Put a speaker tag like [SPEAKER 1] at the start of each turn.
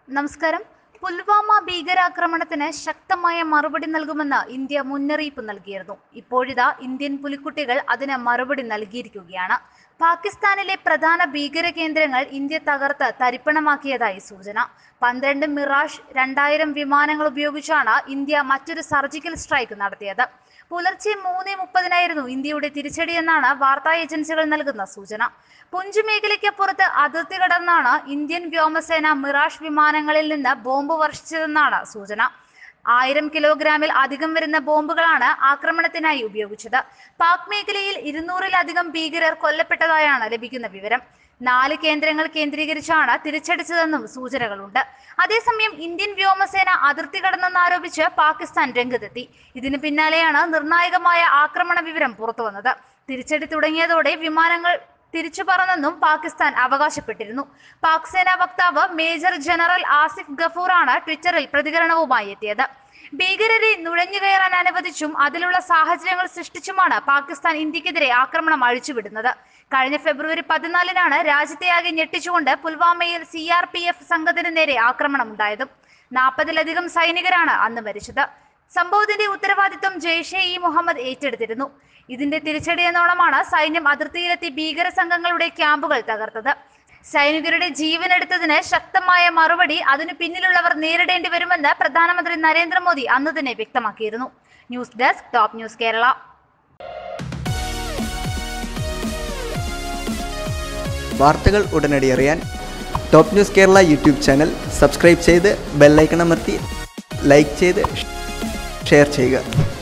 [SPEAKER 1] നമസ്കാരം. പുൽവാമ ഭീകരാക്രമണത്തിന് ശക്തമായ മറുപടി നൽകുമെന്ന് ഇന്ത്യ മുന്നറിയിപ്പ് നൽകിയിരുന്നു. ഇപ്പോഴിതാ ഇന്ത്യൻ പുലിക്കുട്ടികൾ അതിന് മറുപടി നൽകിയിരിക്കുകയാണ്. പാകിസ്ഥാനിലെ പ്രധാന ഭീകര കേന്ദ്രങ്ങൾ ഇന്ത്യ തകർത്ത് തരിപ്പണമാക്കിയതായി സൂചന. 12 മിറാഷ് 2000 വിമാനങ്ങൾ ഉപയോഗിച്ചാണ് ഇന്ത്യ മറ്റൊരു സർജിക്കൽ സ്ട്രൈക്ക് നടത്തിയത്. പുലർച്ചെ 3:30 ഇന്ത്യയുടെ തിരിച്ചടിയെന്നാണ് വാർത്താ ഏജൻസികൾ നൽകുന്ന സൂചന. പുഞ്ച് മേഖലയ്ക്കപ്പുറത്ത് അതിർത്തി കടന്നാണ് ഇന്ത്യൻ വ്യോമസേന മിറാഷ് വിമാനങ്ങളിൽ നിന്ന് ബോംബ് വർഷിച്ചതെന്നാണ് സൂചന. 1000 കിലോഗ്രാമിൽ അധികം വരുന്ന ബോംബുകളാണ് ആക്രമണത്തിനായി ഉപയോഗിച്ചത്. പാക് മേഖലയിൽ 200-ലധികം ഭീകരർ കൊല്ലപ്പെട്ടതായാണ് ലഭിക്കുന്ന വിവരം. 4 കേന്ദ്രങ്ങൾ കേന്ദ്രീകരിച്ചാണ് തിരിച്ചടിച്ചതെന്നും സൂചനകളുണ്ട്. അതേസമയം ഇന്ത്യൻ വ്യോമസേന അതിർത്തി കടന്നെന്നാരോപിച്ച് പാകിസ്ഥാൻ രംഗത്തെത്തി. ഇതിന് പിന്നാലെയാണ് നിർണായകമായ ആക്രമണ വിവരം പുറത്തുവന്നത്. തിരിച്ചടി തുടങ്ങിയതോടെ വിമാനങ്ങൾ തിരിച്ചു പറന്നെന്നും പാകിസ്ഥാൻ അവകാശപ്പെട്ടിരുന്നു. പാക് സേനാ വക്താവ് മേജർ ജനറൽ ആസിഫ് ഗഫൂറാണ് ട്വിറ്ററിൽ പ്രതികരണവുമായി എത്തിയത്. ഭീകരരെ നുഴഞ്ഞുകയറാൻ അനുവദിച്ചും അതിലുള്ള സാഹചര്യങ്ങൾ സൃഷ്ടിച്ചുമാണ് പാകിസ്ഥാൻ ഇന്ത്യക്കെതിരെ ആക്രമണം അഴിച്ചുവിടുന്നത്. കഴിഞ്ഞ ഫെബ്രുവരി 14 രാജ്യത്തെയാകെ ഞെട്ടിച്ചുകൊണ്ട് പുൽവാമയിൽ CRPF സംഘത്തിന് നേരെ ആക്രമണമുണ്ടായതും 40-ലധികം സൈനികരാണ് അന്ന് മരിച്ചത്. സംഭവത്തിന്റെ ഉത്തരവാദിത്വം ജെയ്ഷെ-ഇ-മുഹമ്മദ് ഏറ്റെടുത്തിരുന്നു. ഇതിന്റെ തിരിച്ചടിയെന്നോണമാണ് സൈന്യം അതിർത്തിയിലെത്തി ഭീകര സംഘങ്ങളുടെ ക്യാമ്പുകൾ തകർത്തത്. സൈനികരുടെ ജീവനെടുത്തതിന് ശക്തമായ മറുപടി അതിനു പിന്നിലുള്ളവർ നേരിടേണ്ടി വരുമെന്ന് പ്രധാനമന്ത്രി നരേന്ദ്രമോദി അന്ന് തന്നെ വ്യക്തമാക്കിയിരുന്നു. News desk top news Kerala.
[SPEAKER 2] വാർത്തകൾ ഉടനടി അറിയാൻ top news Kerala YouTube channel subscribe ചെയ്ത് ബെല്ലൈക്കൺ അമർത്തി ലൈക്ക് ചെയ്ത് ഷെയർ ചെയ്യുക.